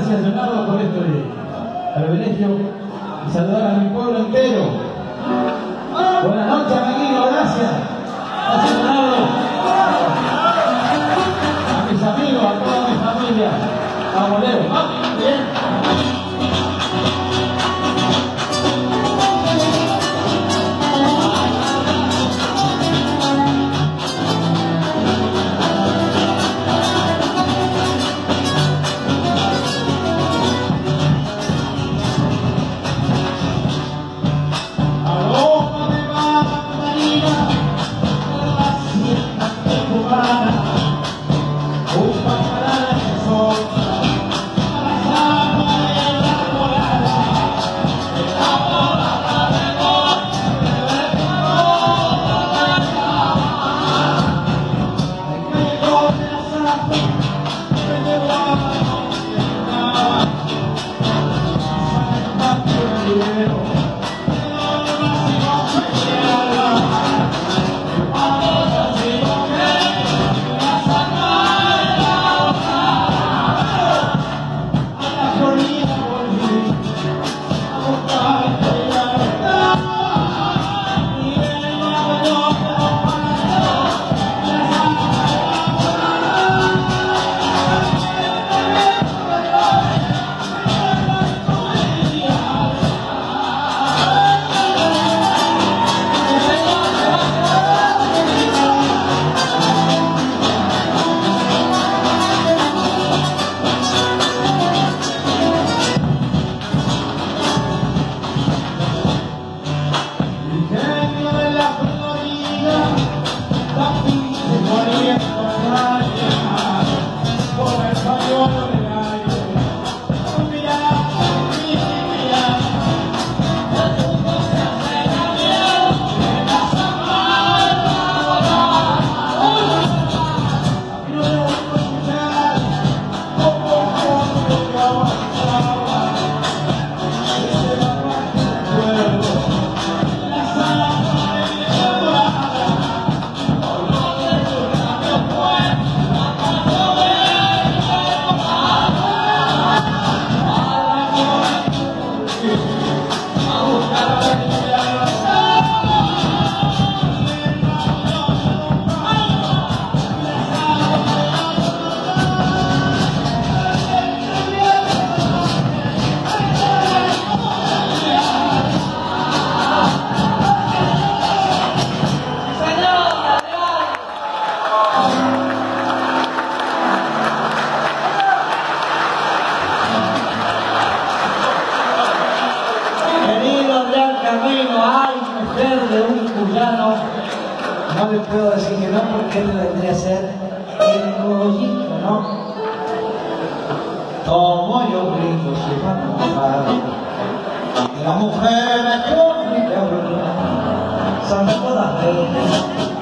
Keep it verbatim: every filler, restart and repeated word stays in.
gracias, Leonardo, por este privilegio y saludar a mi pueblo entero. Buenas noches, amiguito, gracias. Gracias, Leonardo. A mis amigos, a toda mi familia. Vamos, Leo. Bien. No le puedo decir que no, porque él vendría a ser el cogollito, ¿no? Como yo brindo si va a la mujer es pública, son todas de